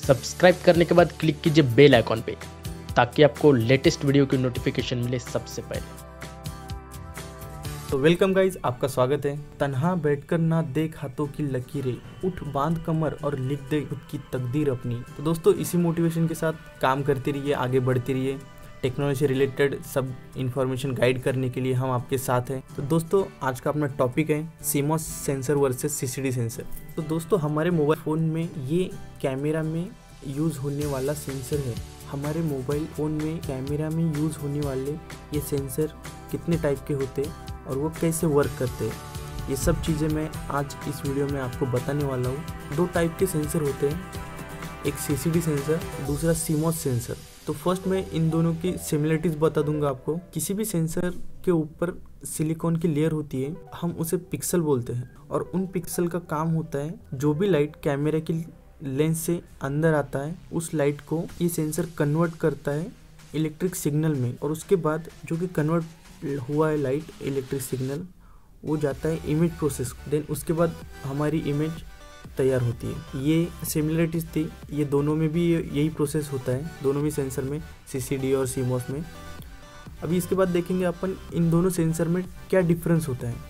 Subscribe करने के बाद क्लिक कीजिए बेल आइकॉन पे ताकि आपको लेटेस्ट वीडियो की नोटिफिकेशन मिले सबसे पहले। तो वेलकम गाइज, आपका स्वागत है। तन्हा बैठकर ना देख हाथों की लकीरें, उठ बांध कमर और लिख दे खुद की तकदीर अपनी। तो दोस्तों, इसी मोटिवेशन के साथ काम करते रहिए, आगे बढ़ते रहिए। टेक्नोलॉजी से रिलेटेड सब इन्फॉर्मेशन गाइड करने के लिए हम आपके साथ हैं। तो दोस्तों, आज का अपना टॉपिक है CMOS sensor versus CCD sensor. तो दोस्तों, हमारे मोबाइल फ़ोन में ये कैमरा में यूज़ होने वाला सेंसर है। हमारे मोबाइल फ़ोन में कैमरा में यूज़ होने वाले ये सेंसर कितने टाइप के होते और वो कैसे वर्क करते हैं, ये सब चीज़ें मैं आज इस वीडियो में आपको बताने वाला हूँ। दो टाइप के सेंसर होते हैं, एक CCD सेंसर, दूसरा CMOS सेंसर। तो फर्स्ट मैं इन दोनों की सिमिलरिटीज़ बता दूंगा आपको। किसी भी सेंसर के ऊपर सिलिकॉन की लेयर होती है, हम उसे पिक्सल बोलते हैं, और उन पिक्सल का काम होता है जो भी लाइट कैमरा की लेंस से अंदर आता है उस लाइट को ये सेंसर कन्वर्ट करता है इलेक्ट्रिक सिग्नल में, और उसके बाद जो कि कन्वर्ट हुआ है लाइट इलेक्ट्रिक सिग्नल, वो जाता है इमेज प्रोसेस। देन उसके बाद हमारी इमेज तैयार होती है। ये सिमिलरिटीज थी, ये दोनों में भी यही प्रोसेस होता है, दोनों भी सेंसर में, CCD और CMOS में। अभी इसके बाद देखेंगे अपन इन दोनों सेंसर में क्या डिफरेंस होता है।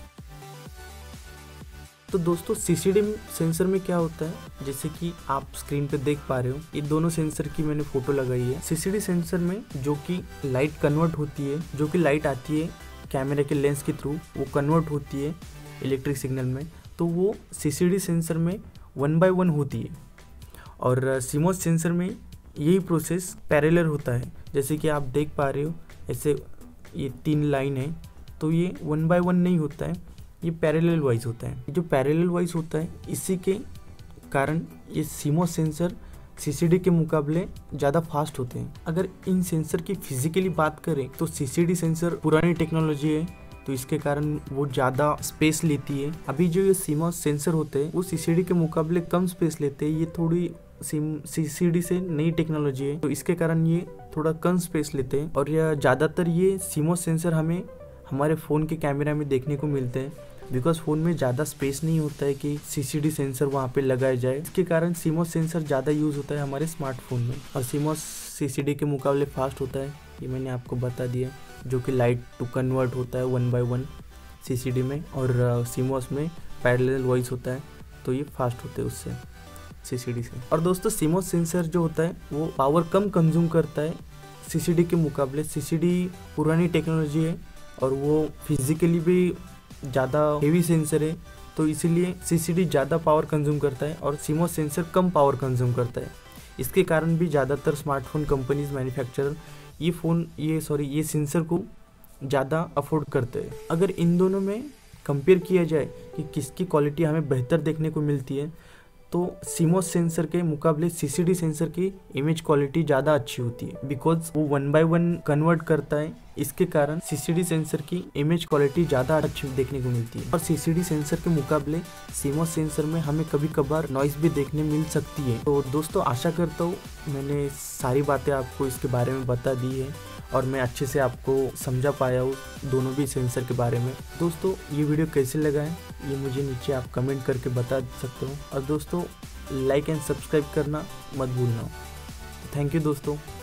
तो दोस्तों, CCD सेंसर में क्या होता है, जैसे कि आप स्क्रीन पे देख पा रहे हो, ये दोनों सेंसर की मैंने फोटो लगाई है। CCD सेंसर में जो कि लाइट कन्वर्ट होती है, जो कि लाइट आती है कैमरे के लेंस के थ्रू, वो कन्वर्ट होती है इलेक्ट्रिक सिग्नल में, तो वो CCD सेंसर में 1 by 1 होती है। और CMOS सेंसर में यही प्रोसेस पैरेलल होता है। जैसे कि आप देख पा रहे हो, ऐसे ये 3 लाइन है, तो ये 1 by 1 नहीं होता है, ये पैरेलल वाइज होता है। जो पैरेलल वाइज होता है, इसी के कारण ये CMOS सेंसर CCD के मुकाबले ज़्यादा फास्ट होते हैं। अगर इन सेंसर की फिजिकली बात करें तो CCD सेंसर पुरानी टेक्नोलॉजी है, तो इसके कारण वो ज़्यादा स्पेस लेती है। अभी जो ये CMOS सेंसर होते हैं वो CCD के मुकाबले कम स्पेस लेते हैं। ये थोड़ी CCD से नई टेक्नोलॉजी है, तो इसके कारण ये थोड़ा कम स्पेस लेते हैं। और यह ज़्यादातर ये CMOS सेंसर हमें हमारे फ़ोन के कैमरा में देखने को मिलते हैं, बिकॉज फ़ोन में ज़्यादा स्पेस नहीं होता है कि CCD सेंसर वहाँ पे लगाया जाए। इसके कारण CMOS सेंसर ज़्यादा यूज़ होता है हमारे स्मार्टफोन में। और CMOS CCD के मुकाबले फास्ट होता है, ये मैंने आपको बता दिया, जो कि लाइट टू कन्वर्ट होता है 1 by 1 CCD में, और CMOS में पैरेलल वाइज होता है, तो ये फास्ट होते हैं उससे CCD से। और दोस्तों, CMOS सेंसर जो होता है वो पावर कम कंज्यूम करता है CCD के मुकाबले। CCD पुरानी टेक्नोलॉजी है और वो फिजिकली भी ज़्यादा हेवी सेंसर है, तो इसीलिए CCD ज़्यादा पावर कंज्यूम करता है और CMOS सेंसर कम पावर कंज्यूम करता है। इसके कारण भी ज़्यादातर स्मार्टफोन कंपनीज, मैन्युफैक्चरर ये सेंसर को ज़्यादा अफोर्ड करते हैं। अगर इन दोनों में कंपेयर किया जाए कि किसकी क्वालिटी हमें बेहतर देखने को मिलती है, तो CMOS सेंसर के मुकाबले CCD सेंसर की इमेज क्वालिटी ज़्यादा अच्छी होती है, बिकॉज वो 1 by 1 कन्वर्ट करता है। इसके कारण CCD सेंसर की इमेज क्वालिटी ज़्यादा अच्छी देखने को मिलती है। और CCD सेंसर के मुकाबले CMOS सेंसर में हमें कभी कभार नॉइस भी देखने मिल सकती है। तो दोस्तों, आशा करता हूँ मैंने सारी बातें आपको इसके बारे में बता दी है और मैं अच्छे से आपको समझा पाया हूँ दोनों भी सेंसर के बारे में। दोस्तों, ये वीडियो कैसे लगा है ये मुझे नीचे आप कमेंट करके बता सकते हो। और दोस्तों, लाइक एंड सब्सक्राइब करना मत भूलना। थैंक यू दोस्तों।